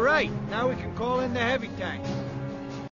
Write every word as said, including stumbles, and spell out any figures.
right, now we can call in the heavy tank.